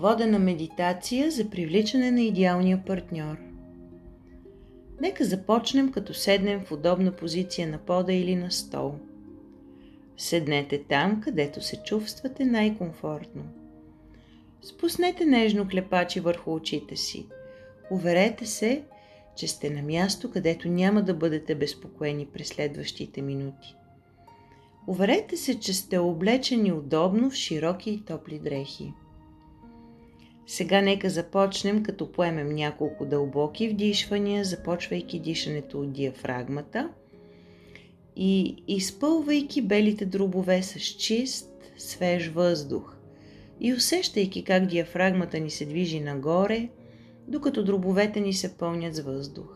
Водена медитация за привличане на идеалния партньор. Нека започнем като седнем в удобна позиция на пода или на стол. Седнете там, където се чувствате най-комфортно. Спуснете нежно клепачи върху очите си. Уверете се, че сте на място, където няма да бъдете безпокоени през следващите минути. Уверете се, че сте облечени удобно в широки и топли дрехи. Сега нека започнем, като поемем няколко дълбоки вдишвания, започвайки дишането от диафрагмата и изпълвайки белите дробове с чист, свеж въздух и усещайки как диафрагмата ни се движи нагоре, докато дробовете ни се пълнят с въздух.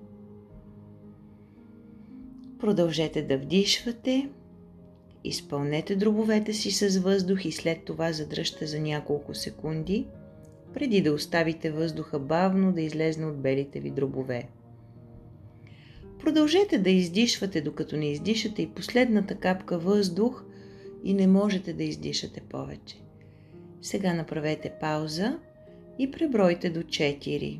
Продължете да вдишвате, изпълнете дробовете си с въздух и след това задръжте за няколко секунди, преди да оставите въздуха бавно да излезне от белите ви дробове. Продължете да издишвате, докато не издишате и последната капка въздух и не можете да издишате повече. Сега направете пауза и пребройте до 4.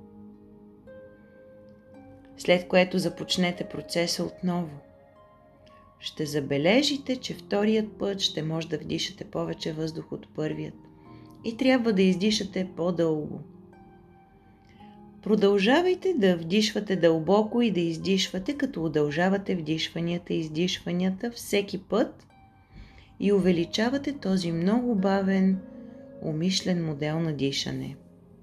След което започнете процеса отново. Ще забележите, че вторият път ще може да вдишате повече въздух от първият и трябва да издишате по-дълго. Продължавайте да вдишвате дълбоко и да издишвате, като удължавате вдишванията и издишванията всеки път и увеличавате този много бавен, умишлен модел на дишане.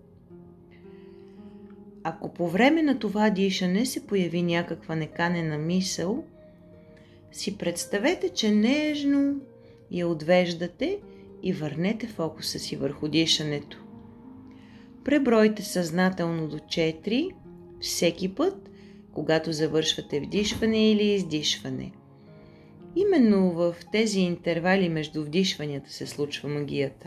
Ако по време на това дишане се появи някаква неканена мисъл, си представете, че нежно я отвеждате и върнете фокуса си върху дишането. Пребройте съзнателно до 4 всеки път, когато завършвате вдишване или издишване. Именно в тези интервали между вдишванията се случва магията.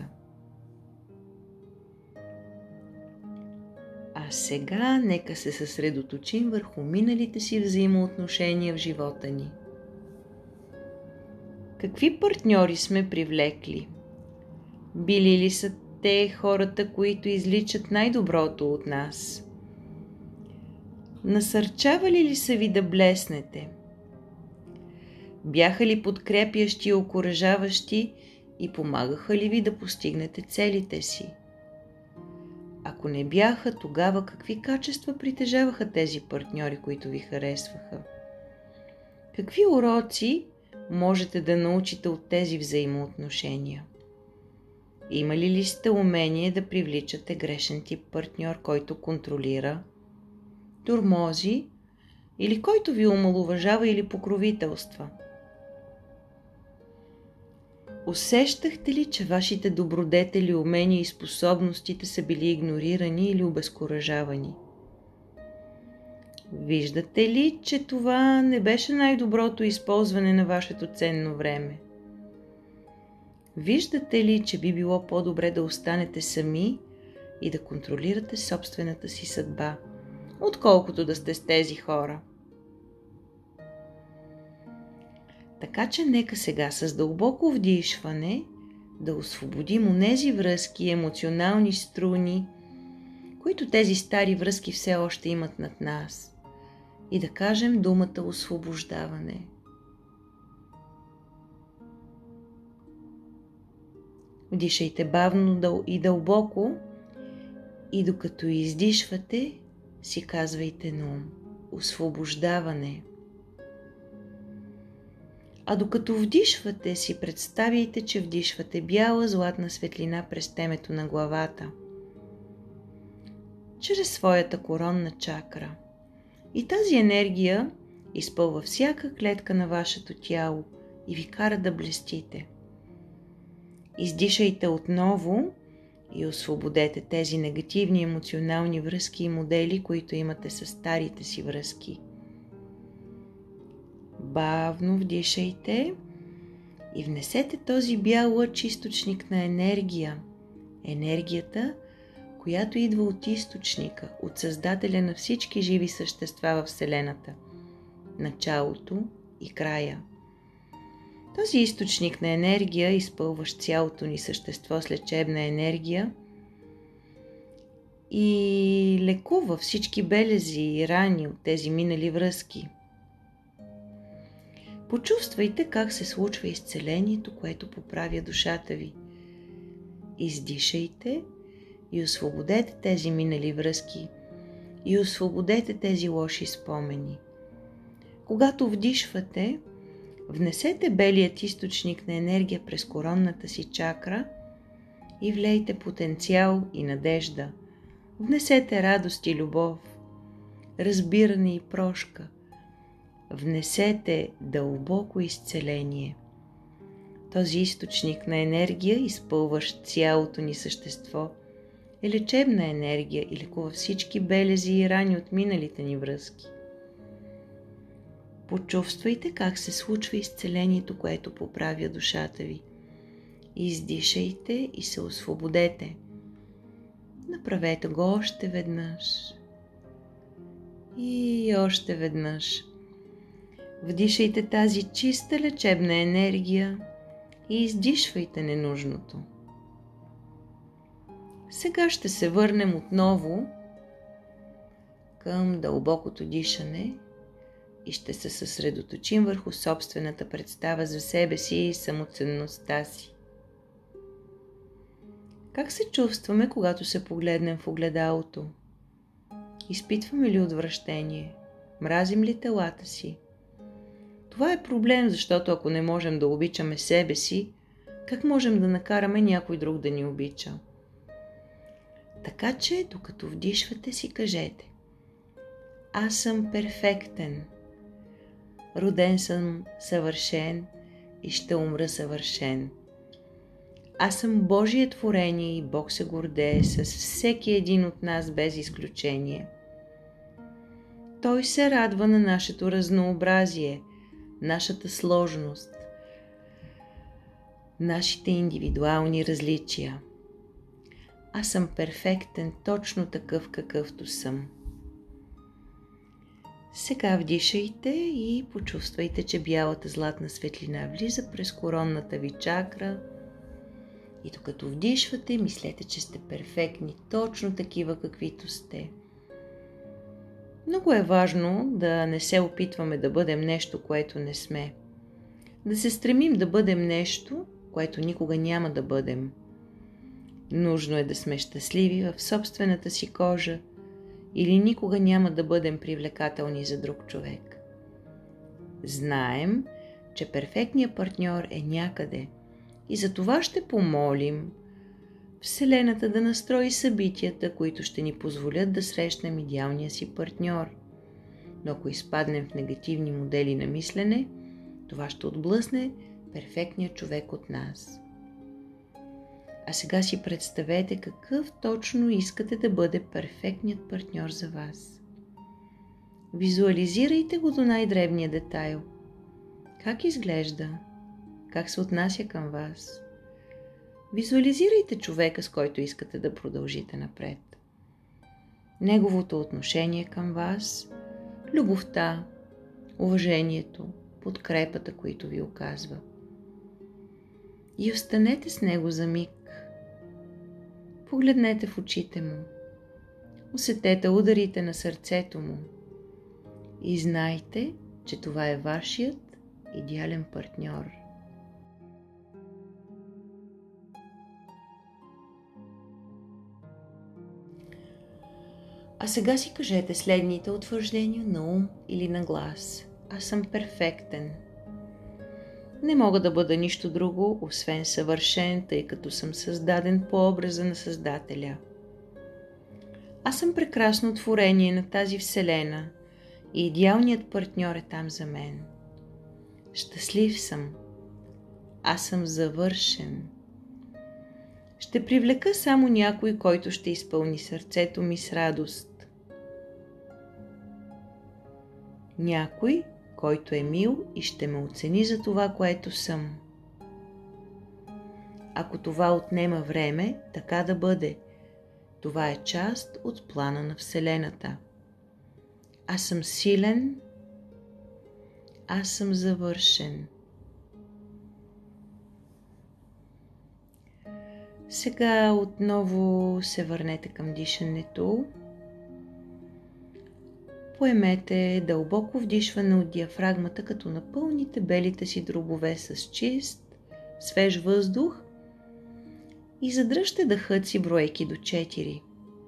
А сега нека се съсредоточим върху миналите си взаимоотношения в живота ни. Какви партньори сме привлекли? Били ли са те хората, които изличат най-доброто от нас? Насърчавали ли са ви да блеснете? Бяха ли подкрепящи и окуражаващи и помагаха ли ви да постигнете целите си? Ако не бяха, тогава какви качества притежаваха тези партньори, които ви харесваха? Какви уроци можете да научите от тези взаимоотношения? Имали ли сте умение да привличате грешен тип партньор, който контролира, тормози или който ви омаловажава или покровителства? Усещахте ли, че вашите добродетели, умения и способностите са били игнорирани или обезкуражавани? Виждате ли, че това не беше най-доброто използване на вашето ценно време? Виждате ли, че би било по-добре да останете сами и да контролирате собствената си съдба, отколкото да сте с тези хора? Така че нека сега с дълбоко вдишване да освободим онези връзки и емоционални струни, които тези стари връзки все още имат над нас, и да кажем думата освобождаване. Вдишайте бавно и дълбоко и докато издишвате, си казвайте на ум освобождаване. А докато вдишвате, си представяйте, че вдишвате бяла златна светлина през темето на главата, чрез своята коронна чакра. И тази енергия изпълва всяка клетка на вашето тяло и ви кара да блестите. Издишайте отново и освободете тези негативни емоционални връзки и модели, които имате с старите си връзки. Бавно вдишайте и внесете този бял лъч източник на енергия. Енергията, която идва от източника, от Създателя на всички живи същества в Вселената, началото и края. Този източник на енергия, изпълващ цялото ни същество с лечебна енергия, и лекува всички белези и рани от тези минали връзки. Почувствайте как се случва изцелението, което поправя душата ви. Издишайте и освободете тези минали връзки и освободете тези лоши спомени. Когато вдишвате, внесете белият източник на енергия през коронната си чакра и влейте потенциал и надежда. Внесете радост и любов, разбиране и прошка. Внесете дълбоко изцеление. Този източник на енергия, изпълващ цялото ни същество, е лечебна енергия и лекува всички белези и рани от миналите ни връзки. Почувствайте как се случва изцелението, което поправя душата ви. Издишайте и се освободете. Направете го още веднъж. И още веднъж. Вдишайте тази чиста лечебна енергия и издишвайте ненужното. Сега ще се върнем отново към дълбокото дишане и ще се съсредоточим върху собствената представа за себе си и самоценността си. Как се чувстваме, когато се погледнем в огледалото? Изпитваме ли отвращение? Мразим ли телата си? Това е проблем, защото ако не можем да обичаме себе си, как можем да накараме някой друг да ни обича? Така че, докато вдишвате, си кажете: аз съм перфектен. Роден съм съвършен и ще умра съвършен. Аз съм Божие творение и Бог се гордее с всеки един от нас без изключение. Той се радва на нашето разнообразие, нашата сложност, нашите индивидуални различия. Аз съм перфектен, точно такъв какъвто съм. Сега вдишайте и почувствайте, че бялата златна светлина влиза през коронната ви чакра. И докато вдишвате, мислете, че сте перфектни, точно такива каквито сте. Много е важно да не се опитваме да бъдем нещо, което не сме. Да се стремим да бъдем нещо, което никога няма да бъдем. Нужно е да сме щастливи в собствената си кожа или никога няма да бъдем привлекателни за друг човек. Знаем, че перфектният партньор е някъде и за това ще помолим Вселената да настрои събитията, които ще ни позволят да срещнем идеалния си партньор. Но ако изпаднем в негативни модели на мислене, това ще отблъсне перфектният човек от нас. А сега си представете какъв точно искате да бъде перфектният партньор за вас. Визуализирайте го до най-дребния детайл. Как изглежда? Как се отнася към вас? Визуализирайте човека, с който искате да продължите напред. Неговото отношение към вас, любовта, уважението, подкрепата, които ви оказва. И останете с него за миг. Погледнете в очите му. Усетете ударите на сърцето му. И знайте, че това е вашият идеален партньор. А сега си кажете следните утвърждения на ум или на глас. Аз съм перфектен. Не мога да бъда нищо друго, освен съвършен, тъй като съм създаден по образа на Създателя. Аз съм прекрасно творение на тази вселена и идеалният партньор е там за мен. Щастлив съм. Аз съм завършен. Ще привлека само някой, който ще изпълни сърцето ми с радост. Някой, който е мил и ще ме оцени за това, което съм. Ако това отнема време, така да бъде. Това е част от плана на Вселената. Аз съм силен. Аз съм завършен. Сега отново се върнете към дишането. Поемете дълбоко вдишване от диафрагмата, като напълните белите си дробове с чист, свеж въздух и задръжте дъхът си броейки до 4.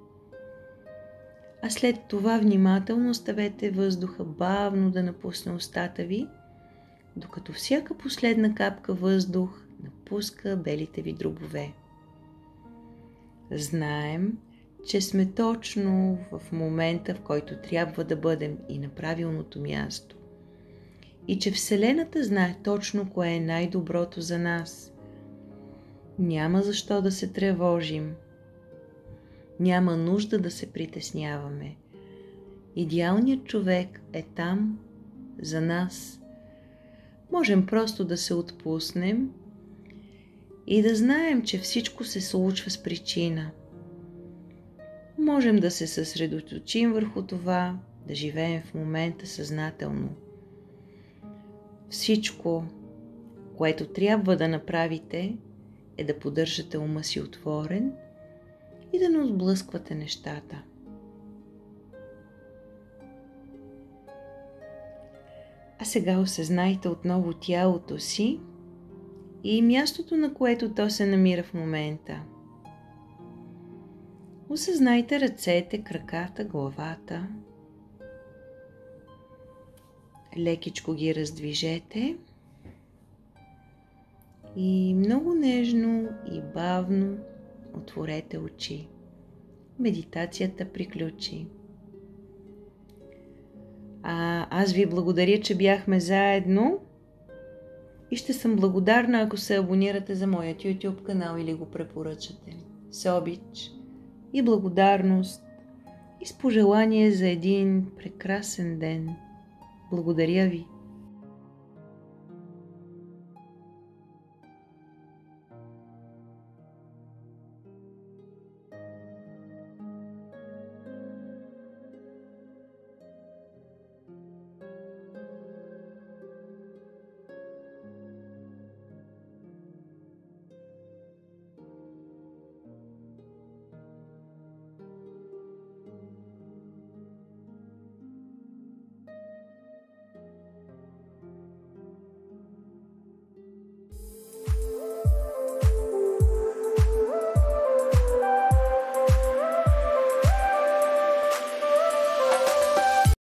А след това внимателно оставете въздуха бавно да напусне устата ви, докато всяка последна капка въздух напуска белите ви дробове. Знаем, че сме точно в момента, в който трябва да бъдем и на правилното място. И че Вселената знае точно кое е най-доброто за нас. Няма защо да се тревожим. Няма нужда да се притесняваме. Идеалният човек е там за нас. Можем просто да се отпуснем и да знаем, че всичко се случва с причина. Можем да се съсредоточим върху това, да живеем в момента съзнателно. Всичко, което трябва да направите, е да поддържате ума си отворен и да не отблъсквате нещата. А сега осъзнайте отново тялото си и мястото, на което то се намира в момента. Осъзнайте ръцете, краката, главата. Лекичко ги раздвижете и много нежно и бавно отворете очи. Медитацията приключи. Аз ви благодаря, че бяхме заедно и ще съм благодарна, ако се абонирате за моят YouTube канал или го препоръчате. С обич и благодарност и с пожелание за един прекрасен ден. Благодаря ви!